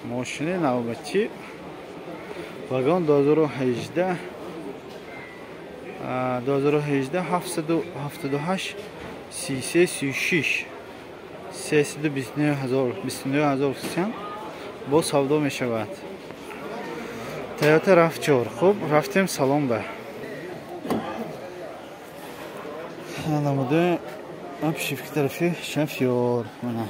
ماشین نوبتی واگن 2018 778 3336 329,000 کسیم با سودا می شود. تویوتا RAV4. خوب رفتیم سالن به نموده обшивки طرفی شفیور منه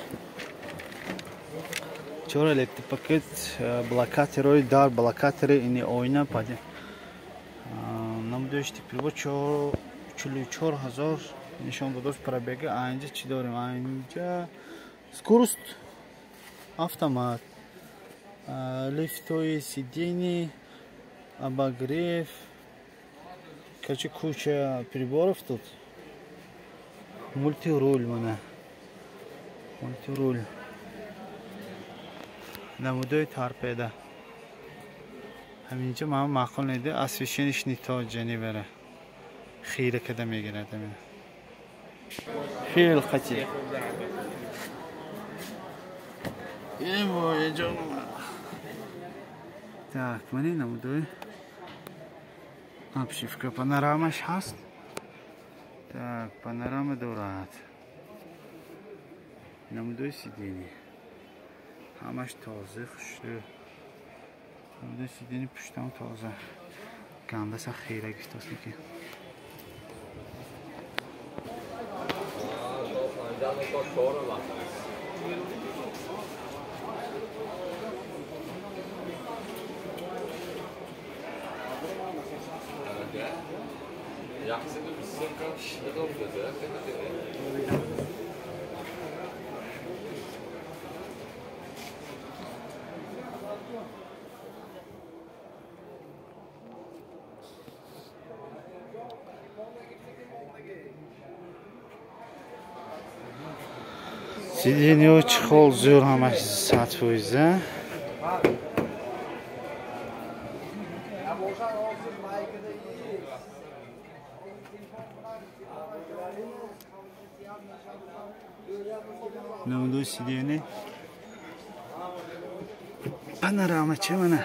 4 elektrik paket blokatörü dar blokatörü ini oyna pade نموده işte bu 4,000 нишон додаш пробега анҷа чӣ дорем анҷа скорост автомат лифтои сидени обогрев короче куча приборов тут мультируль mana мультируль намудои торпеда ҳаминҷа ман маъқул неди освещениш не то ҷани бара хира када мегирад амин خیلی خطیر так من این نمودوی обшивка панорамаш هست так панорама دارد نمودوی سیدینی همش تازه خوشته نمودوی سیدینی پشتم تازه گنده سا خیره گشت است که سیدینی و چخال زور همش 100%. نمودو سیدینی پانوراما چه منه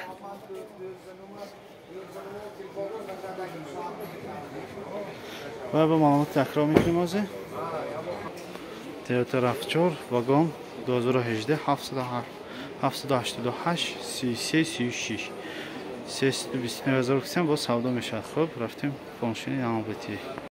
و به معلومات تکرار میکنیم آزه تویوتا RAV4 واگن 2018 788 3336 329,000 کسیم با سودا میشد. خب رفتیم ماشین نوبتی